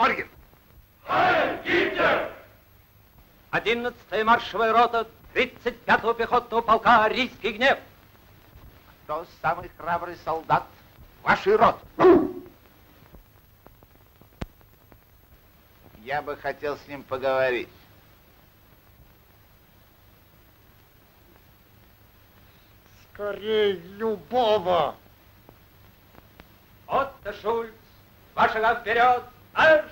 Морген. 11-я маршевая рота 35-го пехотного полка «Арийский гнев». Кто самый храбрый солдат вашей роты? Я бы хотел с ним поговорить. Скорей, любого! Отто Шульц, 2 шага вперед, марш!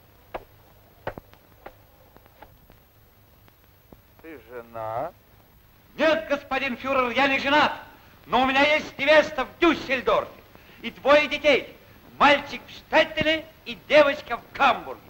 Ты женат? Нет, господин фюрер, я не женат, но у меня есть невеста в Дюссельдорфе и 2 детей. Мальчик в Штеттеле и девочка в Гамбурге.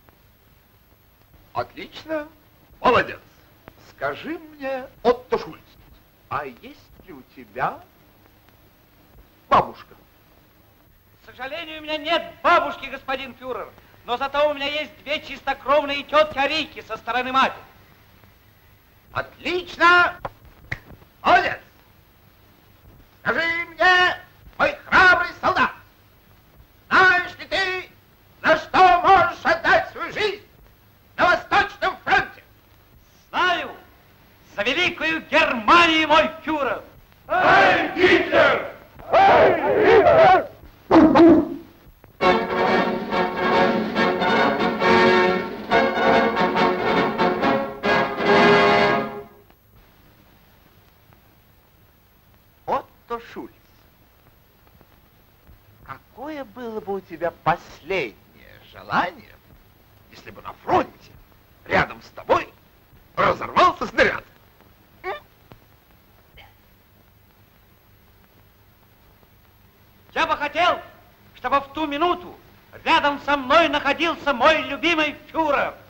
Отлично, молодец. Скажи мне, Отто Шульц, а есть ли у тебя бабушка? К сожалению, у меня нет бабушки, господин фюрер, но зато у меня есть 2 чистокровные тетки-арийки со стороны матери. Отлично! Молодец! Скажи мне, мой храбрый солдат, знаешь ли ты, за что можешь отдать свою жизнь на Восточном фронте? Знаю! За великую Германию, мой фюрер! Эй, Гитлер! Эй, Гитлер! Отто Шульц, какое было бы у тебя последнее желание, если бы на фронте рядом с тобой разорвался снаряд? Я бы хотел, чтобы в ту минуту рядом со мной находился мой любимый фюрер.